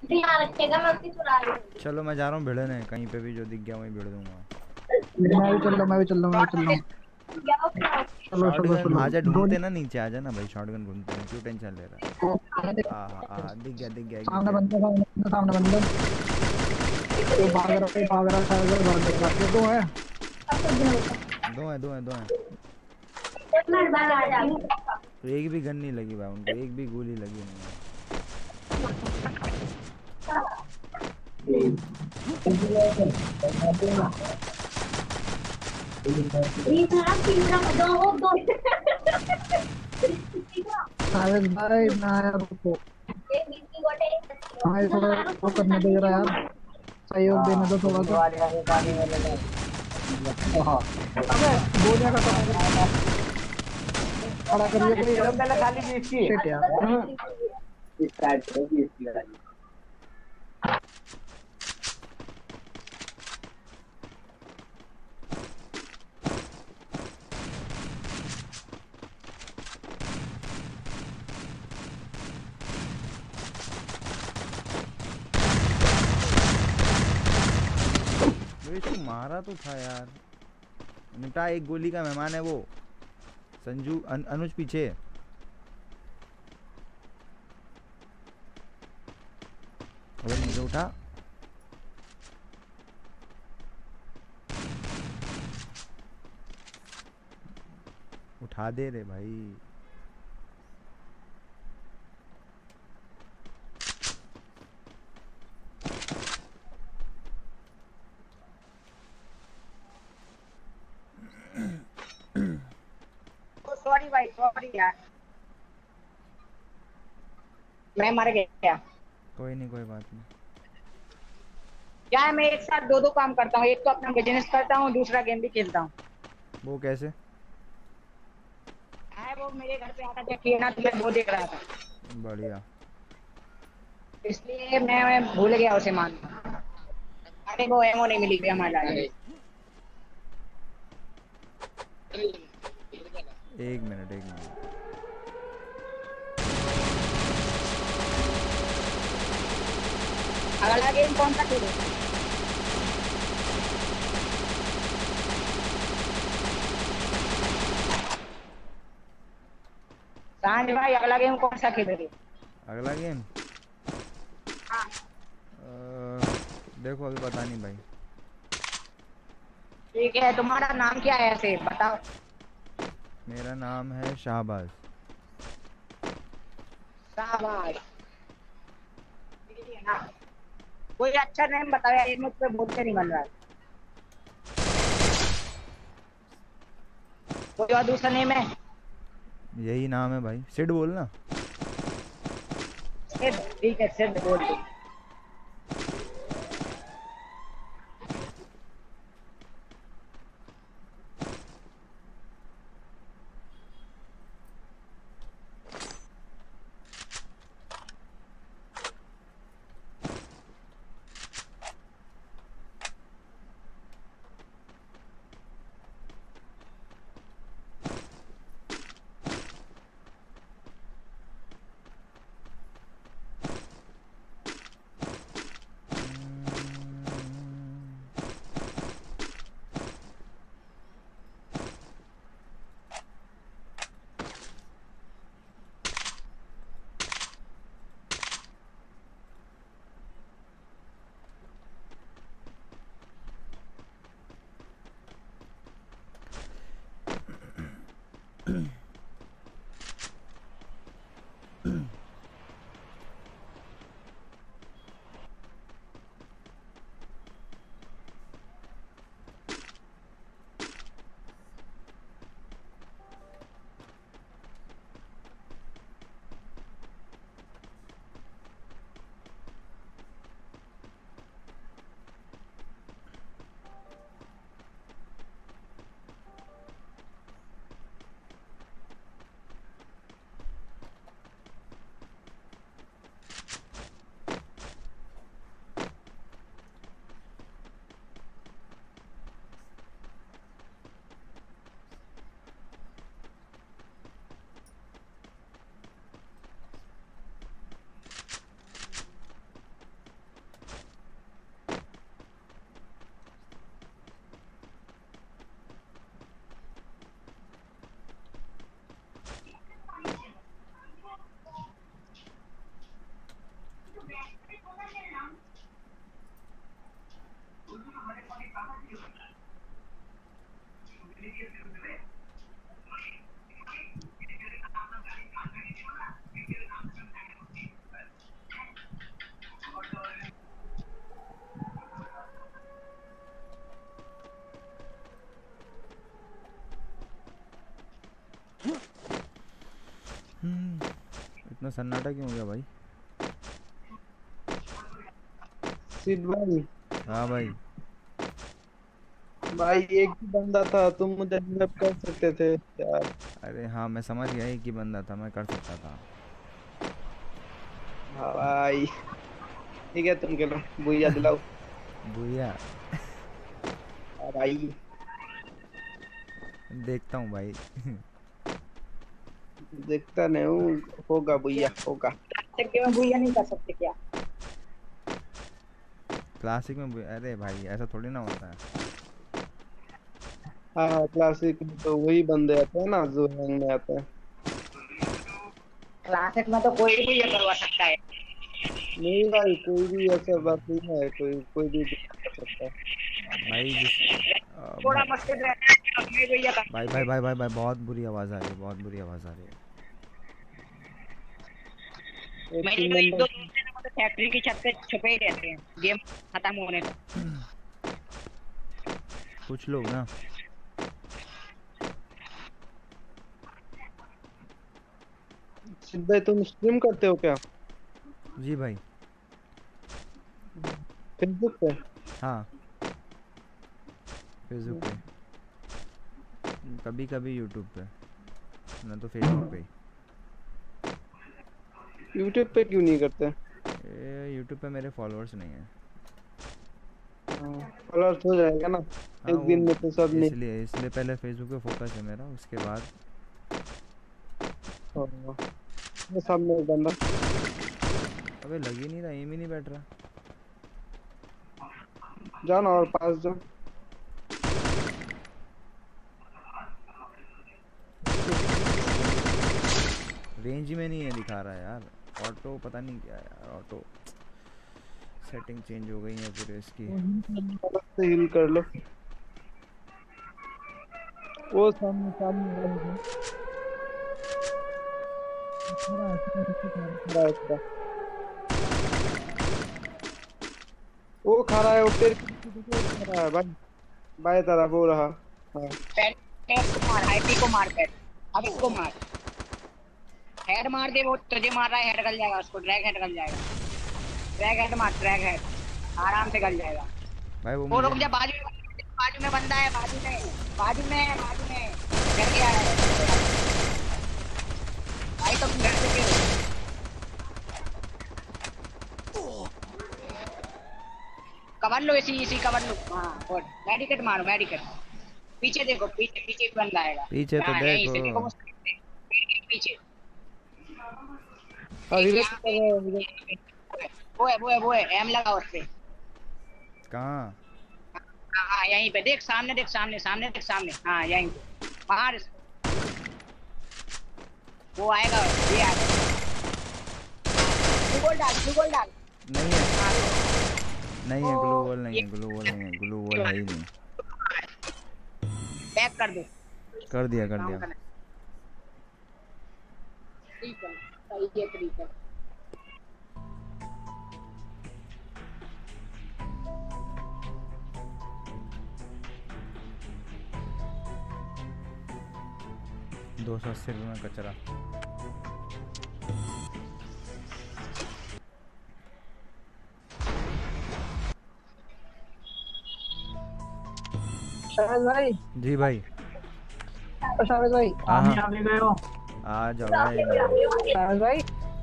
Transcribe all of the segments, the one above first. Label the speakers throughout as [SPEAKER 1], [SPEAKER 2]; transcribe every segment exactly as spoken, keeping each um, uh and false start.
[SPEAKER 1] यहाँ रखेगा मैं उसकी चुरा लूंगी।
[SPEAKER 2] चलो मैं जा रहा हूँ भिड़ने, कहीं पे भी जो दिख गया वहीं भिड़ दूंगा।
[SPEAKER 3] मैं भी चल रहा हूँ मैं भी चल रहा हूँ मैं भी चल रहा हूँ।
[SPEAKER 1] क्या क्या
[SPEAKER 3] चलो चलो
[SPEAKER 2] शॉटगन
[SPEAKER 3] चलो।
[SPEAKER 2] आजा,
[SPEAKER 3] दो
[SPEAKER 2] ढूंढते ना, नीचे आजा ना भाई, शॉटगन ढूंढते हैं, क्यों टेंशन ले रहा है। आहा आहा, दिख गया दिख गया, एक दिख
[SPEAKER 3] सामने
[SPEAKER 2] गया।
[SPEAKER 3] बंदा सामने सामने बंदा। वो भाग रहा है भाग रहा है टाइगर भाग रहा है ये तो है।
[SPEAKER 2] दो है दो है दो है।
[SPEAKER 1] मैं बाहर आ जाती हूँ।
[SPEAKER 2] तो एक भी गन नहीं लगी भाई उनको, एक भी गोली लगी नहीं है।
[SPEAKER 1] ये सारा पिंजरा में दो वो दो।
[SPEAKER 3] सावेद भाई ना यार रुको।
[SPEAKER 1] एक बिस्की गोटे एक
[SPEAKER 3] हाँ ये थोड़ा
[SPEAKER 1] तुम्हारा
[SPEAKER 3] वो
[SPEAKER 1] फोन
[SPEAKER 3] करने दे रहा यार। सहयोग देने दो थोड़ा सा। अबे गोलियां खत्म हो गई। खड़ा करिए कोई। शिट यार हाँ।
[SPEAKER 2] वो इसको मारा तो था यार। निपटा, एक गोली का मेहमान है वो। संजू अन, अनुज पीछे। अबे नीचे उठा। उठा दे रे भाई।
[SPEAKER 4] सॉरी भाई सॉरी यार मैं मर गया।
[SPEAKER 2] कोई नहीं कोई बात नहीं।
[SPEAKER 4] क्या है मैं एक साथ दो दो काम करता हूँ, एक तो अपना बिजनेस करता हूँ दूसरा गेम भी खेलता हूँ।
[SPEAKER 2] वो कैसे?
[SPEAKER 4] है वो मेरे घर पे आता था खेलना तो मैं वो देख रहा था,
[SPEAKER 2] बढ़िया।
[SPEAKER 4] इसलिए मैं, मैं भूल गया उसे मानना। अरे वो एमओ नहीं मिली थी हमारे।
[SPEAKER 2] एक मिनट एक मिनट।
[SPEAKER 4] अगला गेम कौन सा खेले? सांझ भाई अगला गेम कौन सा खेलोगे?
[SPEAKER 2] अगला गेम
[SPEAKER 4] हाँ
[SPEAKER 2] देखो, अभी पता नहीं भाई।
[SPEAKER 4] ठीक है, तुम्हारा नाम क्या है ऐसे बताओ।
[SPEAKER 2] मेरा नाम है शाहबाज।
[SPEAKER 4] शाबाश, ठीक है ना? कोई अच्छा नेम बताओ यार, ये मुझ पे बोलते नहीं बन रहा है। कोई और दूसरा नेम है?
[SPEAKER 2] यही नाम है भाई, सिड बोलना।
[SPEAKER 4] सिर्फ ठीक है, सिर्फ बोल दो।
[SPEAKER 2] इतना सन्नाटा क्यों हो गया भाई?
[SPEAKER 3] सिद्ध भाई,
[SPEAKER 2] हाँ भाई।
[SPEAKER 3] भाई एक ही बंदा था, तुम मुझे हेल्प कर सकते थे यार।
[SPEAKER 2] अरे हाँ मैं समझ गया, एक ही बंदा था, मैं कर सकता था।
[SPEAKER 3] हाँ भाई, ठीक है तुम खेलो, भैया दिलाओ।
[SPEAKER 2] भैया
[SPEAKER 3] हाँ भाई,
[SPEAKER 2] देखता हूँ भाई।
[SPEAKER 3] देखता नहीं हूँ, होगा भैया होगा।
[SPEAKER 4] क्लासिक में भूया नहीं कर सकते क्या?
[SPEAKER 2] क्लासिक में भैया- अरे भाई ऐसा थोड़ी ना होता है।
[SPEAKER 3] हाँ क्लासिक में तो वही बंदे आते हैं ना जो रैंक में आते हैं।
[SPEAKER 4] क्लासिक में तो कोई भी ये करवा सकता है।
[SPEAKER 3] नहीं भाई, कोई भी ऐसा बात नहीं है, कोई कोई भी कर सकता है।
[SPEAKER 2] भाई जिस अ,
[SPEAKER 4] थोड़ा
[SPEAKER 2] भाई
[SPEAKER 4] मुश्किल रहता है अपने भैया कर
[SPEAKER 2] भाई
[SPEAKER 4] सकते
[SPEAKER 2] भाई
[SPEAKER 4] हैं।
[SPEAKER 2] भाई भाई भाई बहुत बुरी आवाज़ आ रही है, बहुत बुरी आवाज़ आ रही है।
[SPEAKER 3] एक
[SPEAKER 4] मेरे
[SPEAKER 3] टीम
[SPEAKER 4] तो एक
[SPEAKER 3] मेंबर।
[SPEAKER 4] दो दोस्त हैं ना, मतलब फैक्ट्री की छत पे छुपे ही रहते हैं गेम खत्म होने तक।
[SPEAKER 2] कुछ लोग ना।
[SPEAKER 3] सिद्ध भाई, तुम स्ट्रीम करते हो क्या
[SPEAKER 2] जी भाई।
[SPEAKER 3] फेसबुक पे?
[SPEAKER 2] हाँ फेसबुक पे, कभी कभी यूट्यूब पे, ना तो फेसबुक पे ही।
[SPEAKER 3] यूट्यूब पे क्यों नहीं करते?
[SPEAKER 2] ये यूट्यूब पे मेरे फॉलोअर्स नहीं हैं।
[SPEAKER 3] फॉलोअर्स हो जाएगा ना,
[SPEAKER 2] हाँ
[SPEAKER 3] एक
[SPEAKER 2] वो
[SPEAKER 3] दिन में तो सब नहीं
[SPEAKER 2] इसलिए इसलिए पहले फेसबुक पे फोकस है मेरा, उसके बाद।
[SPEAKER 3] होगा। ये सामने एक बंदा।
[SPEAKER 2] अबे लग ही नहीं रहा, एम ही नहीं बैठ रहा।
[SPEAKER 3] जाओ ना और पास जाओ।
[SPEAKER 2] रेंज में नहीं है दिखा रहा है यार। ऑटो पता नहीं क्या है यार, ऑटो सेटिंग चेंज हो गई है पूरे इसकी।
[SPEAKER 3] अलग से हील कर लो। वो सामने सामने वाला है। खड़ा है, खड़ा है, खड़ा है, खड़ा है। वो खड़ा है, वो पेड़ के पीछे देखो, वो खड़ा है भाई, बाएं तरफ हो रहा। हाँ।
[SPEAKER 4] पैट पैट को मार, आईपी को मार, पैट अब इसको मार। हेड मार दे, वो तुझे मार रहा है, हेड गल जाएगा उसको, ड्रैग हेड गल जाएगा। ड्रैग हेड मार, ड्रैग हेड आराम से गल जाएगा।
[SPEAKER 2] भाई वो
[SPEAKER 4] वो
[SPEAKER 2] मुझे
[SPEAKER 4] रुक जा, बाजू में बाजू में बंदा है, बाजू में बाजू में है, बाजू में घर के आ रहा है भाई। तो घर से क्यों? कवर लो, इसी इसी कवर लो। हाँ गुड, मेडिकेट मारो, मेडिकेट। पीछे देखो, पीछे पीछे भी बंदा आएगा।
[SPEAKER 2] पीछे तो
[SPEAKER 4] हाँ यहीं
[SPEAKER 2] देखो।
[SPEAKER 4] से देखो, वो पेड़ के पीछे
[SPEAKER 3] हाँ,
[SPEAKER 4] एक
[SPEAKER 3] रिवर्स
[SPEAKER 4] यहाँ
[SPEAKER 3] कर
[SPEAKER 4] पे।
[SPEAKER 3] रहा है, रिवर्स।
[SPEAKER 4] वो है वो है वो है एम लगा उस पे।
[SPEAKER 2] कहाँ?
[SPEAKER 4] हाँ हाँ यहीं पे देख, सामने देख, सामने सामने देख, सामने हाँ यहीं पे मार इसको। वो आएगा, ये आएगा। ग्लू गोल डाल, ग्लू गोल डाल।
[SPEAKER 2] नहीं है,
[SPEAKER 4] हाँ
[SPEAKER 2] नहीं है ग्लू
[SPEAKER 4] तो
[SPEAKER 2] वॉल, नहीं
[SPEAKER 4] ये
[SPEAKER 2] है ग्लू वॉल, नहीं है ग्लू वॉल, है ही नहीं।
[SPEAKER 4] पैक कर दो।
[SPEAKER 2] कर दिया कर
[SPEAKER 4] काम
[SPEAKER 2] दिया।
[SPEAKER 4] करना ठीक है, सही है तरीका।
[SPEAKER 2] दो सौ अस्सी रुपये में कचरा।
[SPEAKER 3] शायद भाई,
[SPEAKER 2] जी भाई।
[SPEAKER 3] शायद भाई,
[SPEAKER 2] हाँ
[SPEAKER 3] आप
[SPEAKER 2] हाँ,
[SPEAKER 3] यहाँ भी गए हो?
[SPEAKER 2] आ जाओ भाई मैं।
[SPEAKER 3] शायद भाई,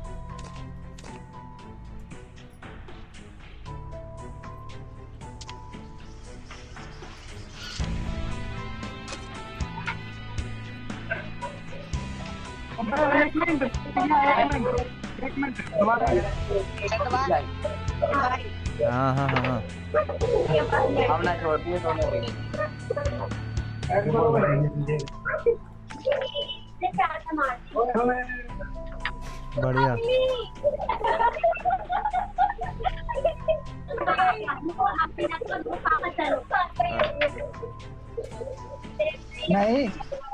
[SPEAKER 3] एक मिनट, एक मिनट, एक मिनट, दोबारा।
[SPEAKER 4] भाई भाई
[SPEAKER 2] हाँ हाँ हाँ हाँ।
[SPEAKER 3] हमने छोड़ दिए दोनों भी।
[SPEAKER 2] बढ़िया। हाँ,
[SPEAKER 3] नहीं,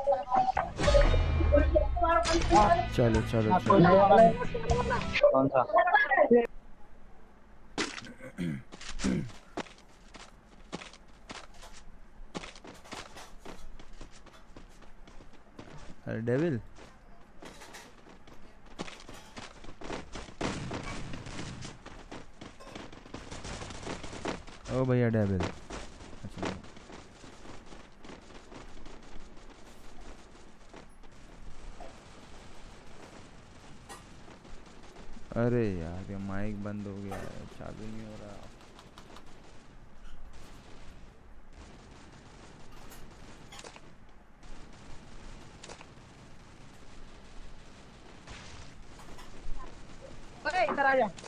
[SPEAKER 2] चलो चलो
[SPEAKER 3] आपको
[SPEAKER 2] चलो।
[SPEAKER 3] नया वाला है? कौन सा?
[SPEAKER 2] अरे डेविल, ओ भैया डेविल। अच्छा अरे यार ये माइक बंद हो गया है, चालू नहीं हो रहा।
[SPEAKER 3] अरे इधर आ जा।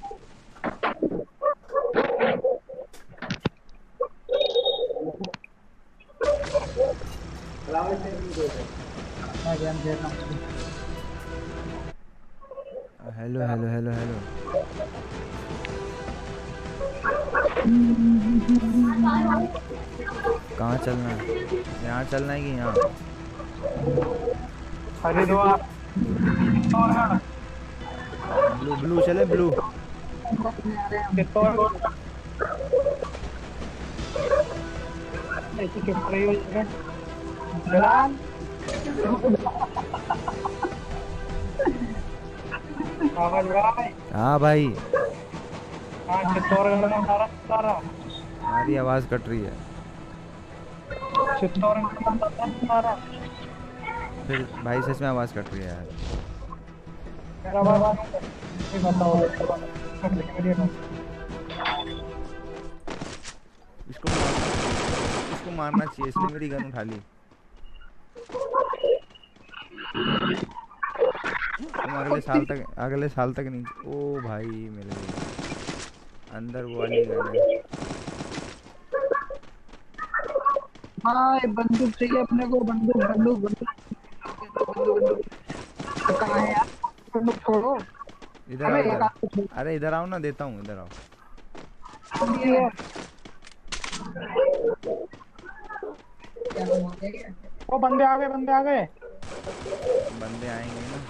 [SPEAKER 2] Hello hello hello hello. कहाँ चलना है? यहाँ चलना है कि यहाँ?
[SPEAKER 3] हरिद्वार।
[SPEAKER 2] ब्लू ब्लू चले ब्लू।
[SPEAKER 3] चित्तौड़गढ़। ऐसी किस रही हो जगह? बिलाल। आवाज भाई।
[SPEAKER 2] हाँ भाई।
[SPEAKER 3] हाँ चित्तौड़गढ़ में सारा सारा।
[SPEAKER 2] हमारी आवाज़ कट रही है।
[SPEAKER 3] चित्तौड़गढ़ में सारा।
[SPEAKER 2] फिर भाई सच में आवाज़ कट रही है यार।
[SPEAKER 3] मेरा बात नहीं बताओ।
[SPEAKER 2] इसको इसको मारना चाहिए, इसने मेरी गन उठा ली। तुम अगले साल तक अगले साल तक नहीं। ओ भाई मिल गई अंदर वो वाली गन है।
[SPEAKER 3] हाँ बंदूक चाहिए अपने को। बंदूक बंदूक बंदूक बंदूक कहाँ है यार? बंदूक छोड़ो।
[SPEAKER 2] इधर आओ इधर। अरे इधर आओ ना, देता हूँ, इधर आओ।
[SPEAKER 3] वो बंदे आ गए बंदे आ गए।
[SPEAKER 2] बंदे आएंगे ना।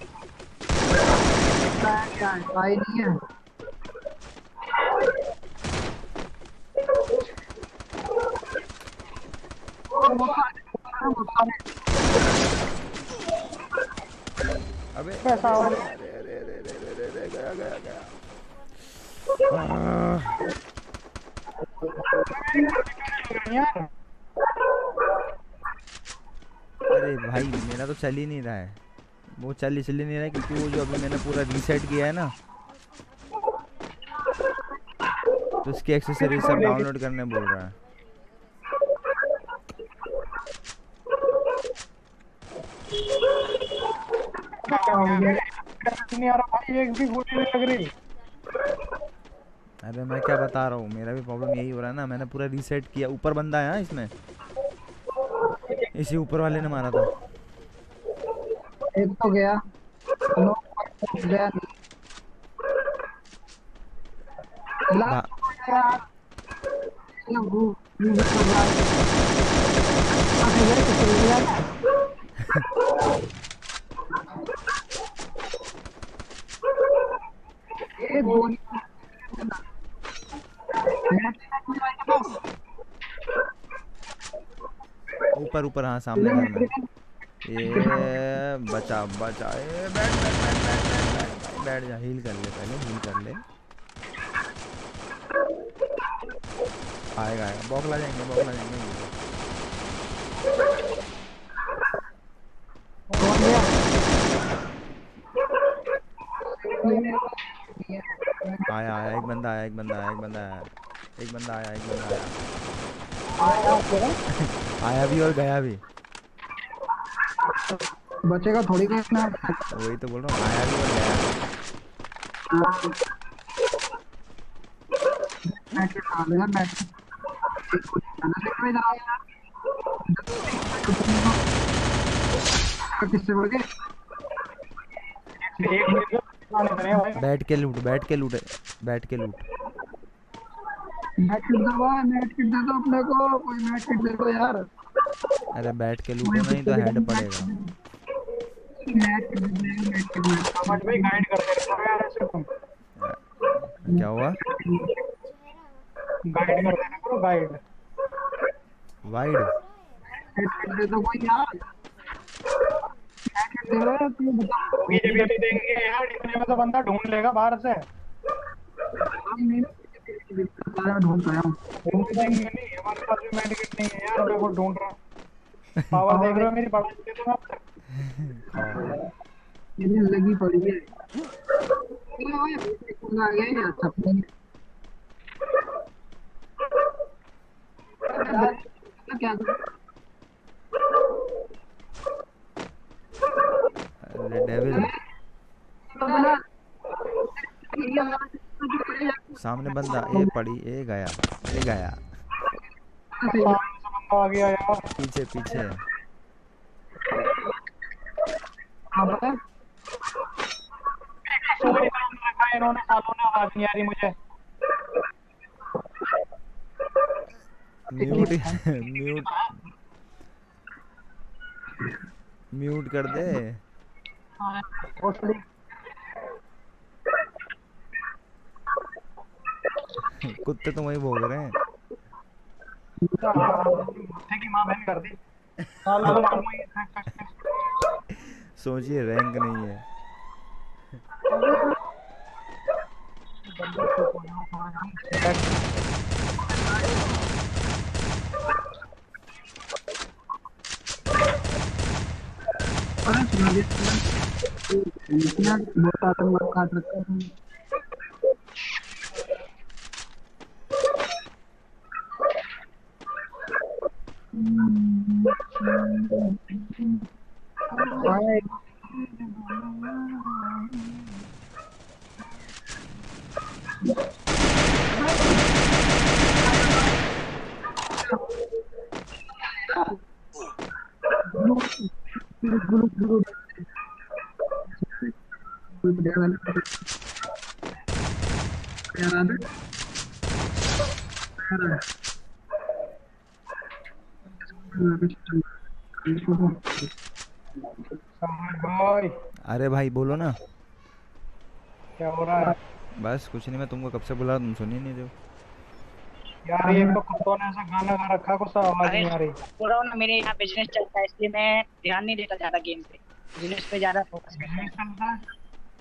[SPEAKER 3] आई नहीं है।
[SPEAKER 2] अबे
[SPEAKER 3] पैसा
[SPEAKER 2] अरे अरे अरे अरे अरे अरे अरे गया गया गया। अरे भाई मेरा तो चल ही नहीं रहा है। वो चल इसलिए नहीं रहा है क्योंकि वो जो अभी मैंने पूरा रीसेट किया है ना, तो उसकी एक्सेसरीज सब डाउनलोड करने बोल रहा है।
[SPEAKER 3] नहीं आ रहा भाई, एक भी गोली नहीं लग रही।
[SPEAKER 2] अरे मैं क्या बता रहा हूँ, मेरा भी प्रॉब्लम यही हो रहा है ना। मैंने पूरा रीसेट किया। ऊपर बंदा है इसमें, इसी ऊपर वाले ने मारा था।
[SPEAKER 3] एक तो गया गया
[SPEAKER 2] भा- ऊपर ऊपर हाँ सामने घर में। ये बचा बचा। ए बैठ बैठ बैठ बैठ बैठ बैठ बैठ जा। हील कर ले पहले, हील कर ले। आएगा आएगा। बौखला जाएंगे बौखला जाएंगे। आया आया एक बंदा आया एक बंदा आया एक बंदा आया एक बंदा आया एक बंदा आया आया भी और गया भी।
[SPEAKER 3] बचेगा थोड़ी कहना।
[SPEAKER 2] वही तो बोल रहा हूँ, आया भी और गया भी।
[SPEAKER 3] किससे बोल के
[SPEAKER 2] बैठ के लूट बैठ के लूट बैठ के लूट।
[SPEAKER 3] मैट किट दो मैट किट दे दो अपने को। कोई मैट किट दे दो यार।
[SPEAKER 2] अरे बैठ के लूटो नहीं तो हेड पड़ेगा।
[SPEAKER 3] मैट किट दे मैट किट में समझ में गाइड करते रहो यार ऐसे तुम।
[SPEAKER 2] क्या हुआ?
[SPEAKER 3] गाइड कर देना करो गाइड।
[SPEAKER 2] वाइड
[SPEAKER 3] मैट किट दे दो कोई यार। मैट किट दे दो तुम बताओ। बीजेपी अभी देंगे यार, इतने में तो बंदा ढूंढ लेगा बाहर से। हम नहीं मैं ढूंढ रहा हूँ।
[SPEAKER 5] ढूंढ देंगे नहीं, हमारे पास भी मेडिकेट नहीं है यार, मैं को ढूंढ रहा हूँ। पावर देख रहे हो मेरी, बढ़ा के तुम अब तक।
[SPEAKER 2] खाओ।
[SPEAKER 3] मुझे लगी पड़ी है। आ गया यार सपने में। क्या
[SPEAKER 2] अरे डेविल, सामने बंदा, ए पड़ी, ए गया, ए गया।
[SPEAKER 5] सामने से बंदा आ गया यार।
[SPEAKER 2] पीछे पीछे है।
[SPEAKER 3] हाँ पता
[SPEAKER 5] सोई काम रखा है इन्होंने, सालों ने आवाज नहीं आ रही मुझे।
[SPEAKER 2] म्यूट म्यूट म्यूट कर दे। कुत्ते तो वही भोग रहे हैं।
[SPEAKER 5] कुत्ते की माँ बहन कर दी। सालों ने वही
[SPEAKER 2] सोचिए रैंक नहीं है।
[SPEAKER 3] अरे सुना दे इतना बहुत आतंकवाद काट रखा है।
[SPEAKER 5] भाई
[SPEAKER 2] अरे भाई बोलो ना।
[SPEAKER 5] क्या हो रहा है
[SPEAKER 2] बस कुछ नहीं, मैं तुमको कब से बुला, तुम सुन ही नहीं रहे हो।
[SPEAKER 5] यार? ये तो कुत्तों ने ऐसा गाना गा रखा है, कुछ आवाज
[SPEAKER 4] अरे
[SPEAKER 5] नहीं आ रही।
[SPEAKER 4] बोल रहा हूँ ना, मेरे यहाँ बिजनेस चलता है इसलिए मैं ध्यान नहीं देता ज्यादा गेम पे, बिजनेस पे ज्यादा फोकस करता
[SPEAKER 5] बिजनेस चलता है?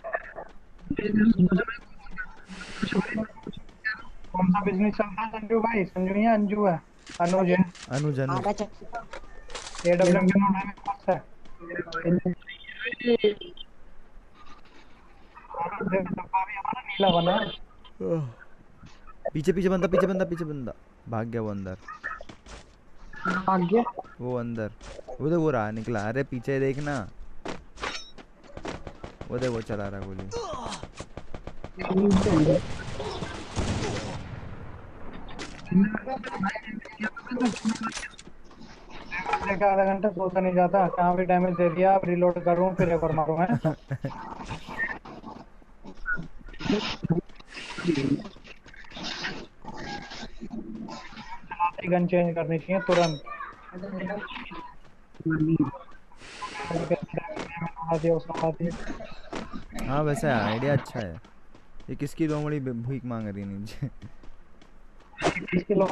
[SPEAKER 5] कौन सा बिजनेस चलता है संजू भाई? संजू नहीं है, अंजू है, अनुज है।
[SPEAKER 2] अनुज
[SPEAKER 4] हूँ।
[SPEAKER 2] अनुज
[SPEAKER 5] एडब्ल्यूएम के नोट में कौन सा है? डब्बा भी हमारा नीला बना है।
[SPEAKER 2] पीछे पीछे बंदा, पीछे बंदा, पीछे बंदा भाग गया वो अंदर।
[SPEAKER 3] भाग गया
[SPEAKER 2] वो अंदर, वो देख वो रहा निकला। अरे पीछे देखना, वो देख वो चला रहा गोली।
[SPEAKER 5] देखा आधा घंटा सोचा नहीं जाता, कहाँ भी डैमेज दे दिया। अब रिलोड करूँ फिर एक और मारूँ है। गन चेंज करनी चाहिए तुरंत।
[SPEAKER 2] हाँ वैसे आइडिया अच्छा है। ये किसकी दो बड़ी भूख मांग रही है नीचे।
[SPEAKER 5] किसके लोगों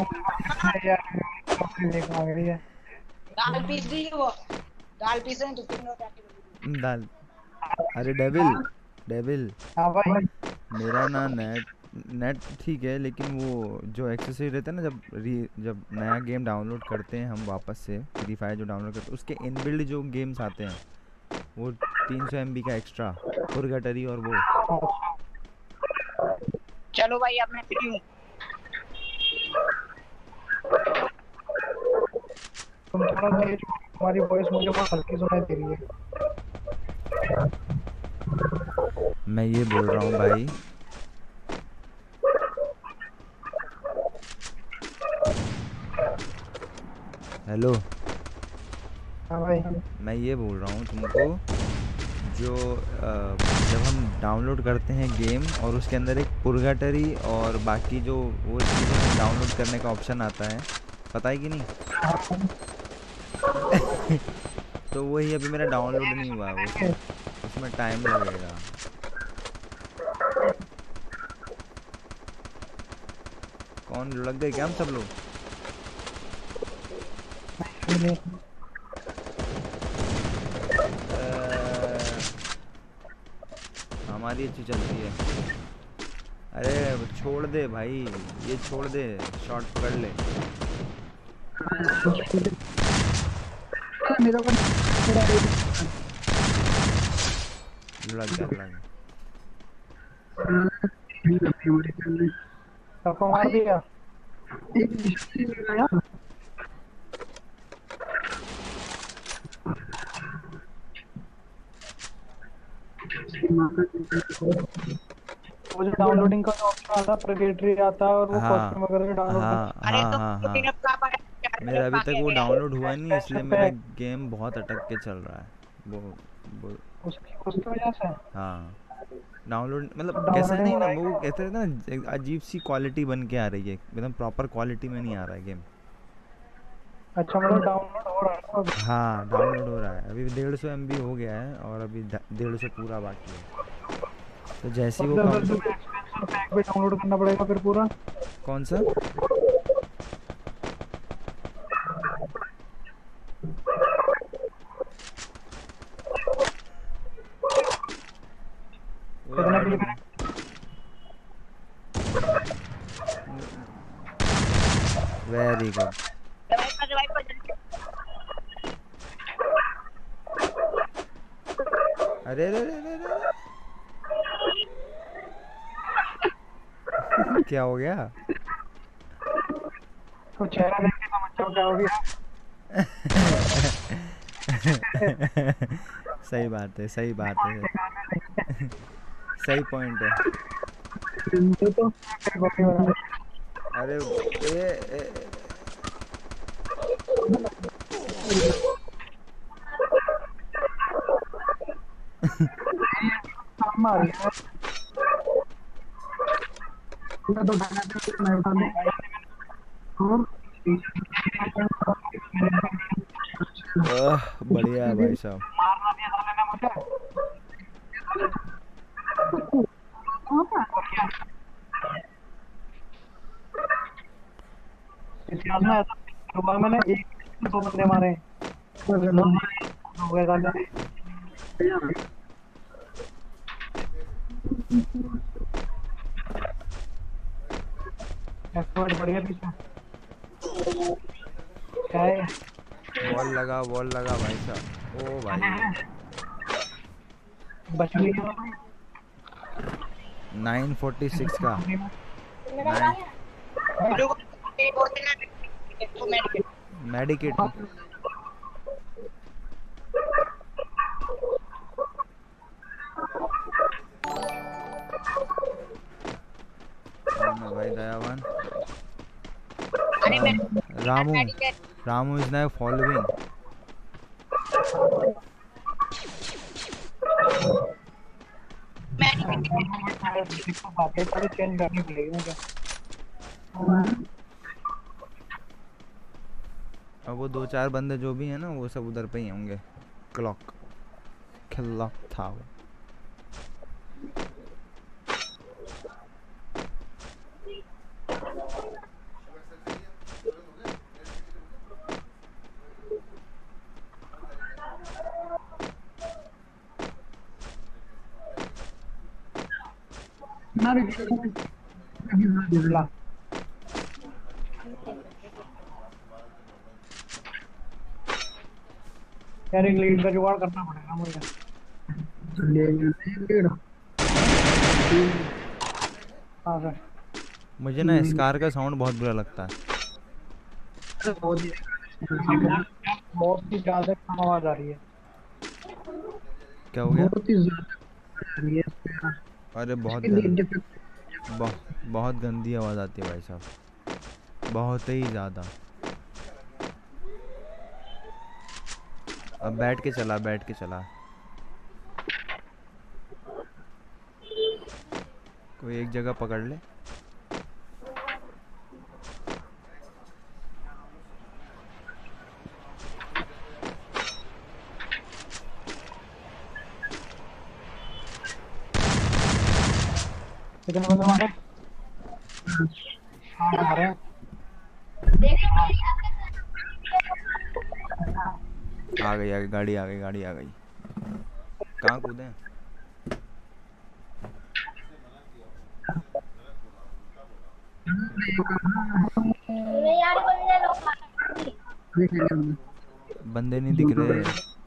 [SPEAKER 5] मांग रही है?
[SPEAKER 4] दाल पीस रही है वो, दाल पीस रहे हैं तो तीन लोग आके बोल रहे
[SPEAKER 2] दाल। अरे डेविल, डेविल
[SPEAKER 5] हाँ भाई।
[SPEAKER 2] मेरा ना नेट नेट ठीक है, लेकिन वो जो एक्सेसरी रहता है ना, जब री जब नया गेम डाउनलोड करते हैं हम वापस से, फ्री फायर जो डाउनलोड करते हैं उसके इनबिल्ड जो गेम्स आते हैं वो तीन सौ एम बी का एक्स्ट्रा पुरगटरी और वो।
[SPEAKER 4] चलो भाई अब मैं फ्री हूँ।
[SPEAKER 5] तुम थोड़ा तेज, तुम्हारी वॉइस मुझे बहुत हल्की सुनाई दे रही है।
[SPEAKER 2] मैं ये बोल रहा हूँ भाई, हेलो।
[SPEAKER 5] हाँ भाई।
[SPEAKER 2] मैं ये बोल रहा हूँ तुमको, जो अ, जब हम डाउनलोड करते हैं गेम और उसके अंदर एक पुरगाटरी और बाकी जो वो चीज़ें डाउनलोड करने का ऑप्शन आता है, पता है कि नहीं? तो वही अभी मेरा डाउनलोड नहीं हुआ, वो उसमें टाइम लगेगा। कौन लग गए क्या हम सब लोग? हमारी अच्छी चलती है। अरे छोड़ दे भाई, ये छोड़ दे, शॉट पकड़ ले।
[SPEAKER 3] मेरा को
[SPEAKER 2] लग गया लग गया।
[SPEAKER 5] सबको मार दिया।
[SPEAKER 3] एक निशान लगाया।
[SPEAKER 5] मुझे डाउनलोडिंग का जो ऑप्शन आता है प्रिपेरेटरी आता है और वो
[SPEAKER 2] हाँ
[SPEAKER 5] कॉस्ट्यूम वगैरह डाउनलोड
[SPEAKER 2] हाँ
[SPEAKER 4] अरे
[SPEAKER 2] हाँ
[SPEAKER 4] तो
[SPEAKER 2] हाँ हाँ।
[SPEAKER 4] तीन का पाए
[SPEAKER 2] मेरा अभी तक वो डाउनलोड हुआ नहीं, इसलिए
[SPEAKER 5] एक्सपेंशन
[SPEAKER 2] मेरा
[SPEAKER 5] पैक
[SPEAKER 2] गेम बहुत अटक के चल रहा है। वो वो
[SPEAKER 5] उसकी उसकी वजह से
[SPEAKER 2] हाँ डाउनलोड मतलब
[SPEAKER 5] तो
[SPEAKER 2] कैसा है
[SPEAKER 5] डाउनलोडिंग
[SPEAKER 2] नहीं
[SPEAKER 5] हो
[SPEAKER 2] ना,
[SPEAKER 5] रहा है
[SPEAKER 2] वो
[SPEAKER 5] क्या?
[SPEAKER 2] कहते हैं ना एक अजीब सी क्वालिटी बन के आ रही है, एकदम प्रॉपर क्वालिटी में नहीं आ रहा है गेम।
[SPEAKER 5] अच्छा मतलब डाउनलोड हो रहा है अब।
[SPEAKER 2] हाँ डाउनलोड हो रहा है, अभी डेढ़ सौ एम बी हो गया है और अभी डेढ़ सौ पूरा बाकी है। तो जैसे ही वो
[SPEAKER 5] मतलब
[SPEAKER 2] कम।
[SPEAKER 5] तुम्हें एक्सपेंशन पैक भी डाउनलोड करना पड़ेगा फिर पूरा।
[SPEAKER 2] कौन सा?
[SPEAKER 5] कितना क्लिक करें?
[SPEAKER 2] Very good.
[SPEAKER 4] रिवाइव कर रिवाइव कर जल्दी।
[SPEAKER 2] अरे रे रे रे रे क्या हो गया?
[SPEAKER 5] तो चेहरा देख के समझ जाओ क्या हो गया।
[SPEAKER 2] सही बात है, सही बात है। सही पॉइंट है।
[SPEAKER 3] तो तो
[SPEAKER 2] अरे ए, ए,
[SPEAKER 5] काम आ रही है।
[SPEAKER 3] मैं तो ढाना था मैं उठा लूं। और
[SPEAKER 2] ओह बढ़िया है भाई साहब।
[SPEAKER 5] मारना दिया साले ने मुझे। इतिहास में ऐसा हुआ मैंने एक दो बंदे मारे हो गए साले। एक्सपर्ट बढ़िया पीछे क्या है?
[SPEAKER 2] वॉल लगा वॉल लगा भाई साहब। ओ भाई
[SPEAKER 5] बच गया
[SPEAKER 2] नाइन फोर्टी सिक्स का
[SPEAKER 1] मेरा
[SPEAKER 4] एक बोतल ना एक तो मेडिकेट
[SPEAKER 2] मेडिकेट। कौन है भाई दयावान?
[SPEAKER 4] अरे मैं
[SPEAKER 2] Ramu
[SPEAKER 4] medicate
[SPEAKER 2] Ramu is now following.
[SPEAKER 4] Medicate
[SPEAKER 5] बातें सारी चेंज करनी पड़ेगी मुझे।
[SPEAKER 2] अब वो दो चार बंदे जो भी हैं ना वो सब उधर पे ही होंगे। क्लॉक क्लॉक था वो।
[SPEAKER 3] ना भी
[SPEAKER 5] ला यार एक लीड का जुगाड़ करना पड़ेगा मुझे।
[SPEAKER 3] ले लीड
[SPEAKER 5] हाँ सर
[SPEAKER 2] मुझे ना स्कार का साउंड बहुत बुरा लगता है।
[SPEAKER 3] बहुत ही
[SPEAKER 5] बहुत ही ज्यादा कम आवाज आ रही है।
[SPEAKER 2] क्या हो गया?
[SPEAKER 3] बहुत ही ज्यादा आ रही है इसमें।
[SPEAKER 2] अरे बहुत
[SPEAKER 3] इसकी लीड
[SPEAKER 2] गंदी
[SPEAKER 3] डिफेक्ट
[SPEAKER 2] बहु, बहुत गंदी आवाज़ आती है भाई साहब, बहुत ही ज़्यादा। अब बैठ के चला बैठ के चला। कोई एक जगह पकड़ ले।
[SPEAKER 5] कितने बंदे मारे? हाँ मारे।
[SPEAKER 2] आ गई आ गई गाड़ी आ गई गाड़ी आ गई। कहाँ कूदे?
[SPEAKER 1] नहीं यार बंदे लोग
[SPEAKER 3] देख लिया हमने।
[SPEAKER 2] बंदे नहीं दिख रहे।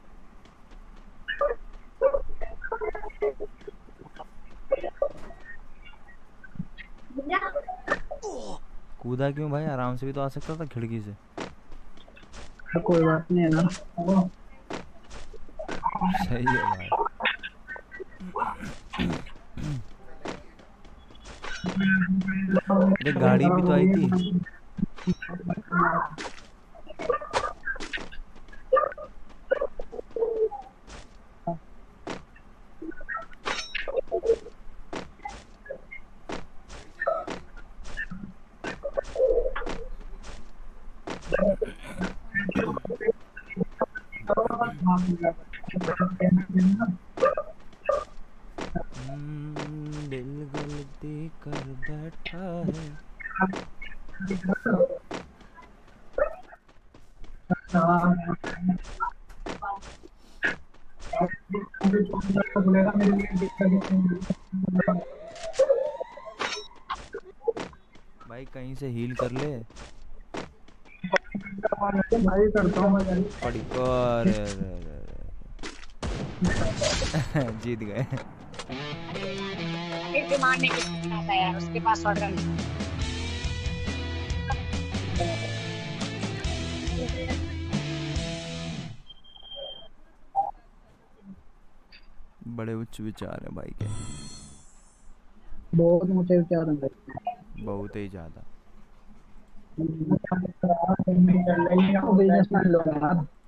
[SPEAKER 2] कूदा क्यों भाई? आराम से भी तो आ सकता था खिड़की से।
[SPEAKER 3] हाँ, कोई बात नहीं है ना।
[SPEAKER 2] सही है भाई। अरे गाड़ी भी तो आई थी। हम्म, दिल गलती कर बैठा है। भाई कहीं से हील कर ले।
[SPEAKER 3] भाई करता हूँ मैं।
[SPEAKER 2] पड़ी कर। अरे अरे अरे। जीत गए।
[SPEAKER 4] फिर भी मारने की क्षमता है यार, उसके पास शॉटगन है।
[SPEAKER 2] बड़े उच्च विचार है भाई के।
[SPEAKER 3] बहुत ऊंचे विचार हैं।
[SPEAKER 2] बहुत ही ज्यादा।
[SPEAKER 3] बिजनेसमैन लोग हैं यार।